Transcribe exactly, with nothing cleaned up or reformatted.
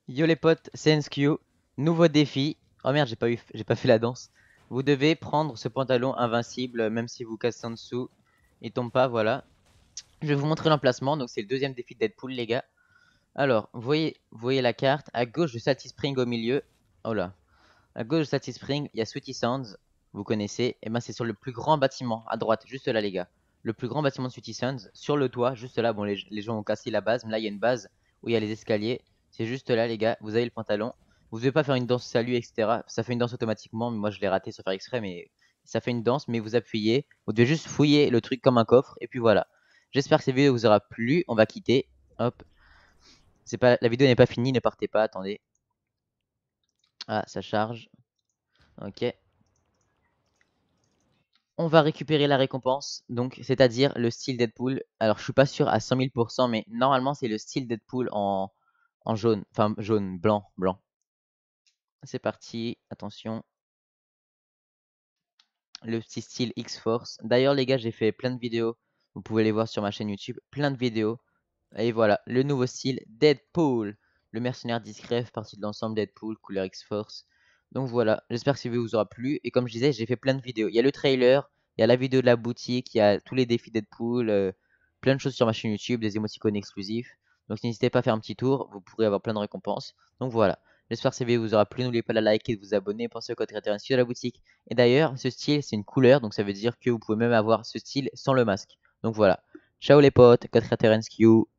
Yo les potes, c'est N S Q. Nouveau défi. Oh merde, j'ai pas eu, j'ai pas fait la danse. Vous devez prendre ce pantalon invincible, même si vous cassez en dessous, il tombe pas, voilà. Je vais vous montrer l'emplacement. Donc c'est le deuxième défi de Deadpool, les gars. Alors, vous voyez, vous voyez la carte. À gauche de Salty Spring au milieu. Oh là. À gauche de Salty Spring, il y a Sweetie Sands. Vous connaissez. Et ben c'est sur le plus grand bâtiment à droite, juste là, les gars. Le plus grand bâtiment de Sweetie Sands, sur le toit, juste là. Bon, les, les gens ont cassé la base, mais là il y a une base où il y a les escaliers. C'est juste là, les gars. Vous avez le pantalon. Vous devez pas faire une danse salut, et cetera. Ça fait une danse automatiquement, mais moi je l'ai raté sans faire exprès, mais ça fait une danse, mais vous appuyez. Vous devez juste fouiller le truc comme un coffre, et puis voilà. J'espère que cette vidéo vous aura plu. On va quitter. Hop. C'est pas, la vidéo n'est pas finie, ne partez pas, attendez. Ah, ça charge. Ok. On va récupérer la récompense, donc c'est-à-dire le style Deadpool. Alors je suis pas sûr à cent mille pour cent, mais normalement c'est le style Deadpool en, en jaune, enfin jaune, blanc, blanc. C'est parti, attention. Le petit style X-Force. D'ailleurs les gars, j'ai fait plein de vidéos. Vous pouvez les voir sur ma chaîne YouTube, plein de vidéos. Et voilà, le nouveau style Deadpool. Le mercenaire discret fait partie de l'ensemble Deadpool, couleur X-Force. Donc voilà, j'espère que cette vidéo vous aura plu. Et comme je disais, j'ai fait plein de vidéos. Il y a le trailer, il y a la vidéo de la boutique, il y a tous les défis Deadpool, euh, plein de choses sur ma chaîne YouTube, des émoticônes exclusifs. Donc n'hésitez pas à faire un petit tour, vous pourrez avoir plein de récompenses. Donc voilà, j'espère que cette vidéo vous aura plu. N'oubliez pas de la liker et de vous abonner. Pensez au code créateur inscrit de la boutique. Et d'ailleurs, ce style, c'est une couleur, donc ça veut dire que vous pouvez même avoir ce style sans le masque. Donc voilà. Ciao les potes, code créateur N S Q.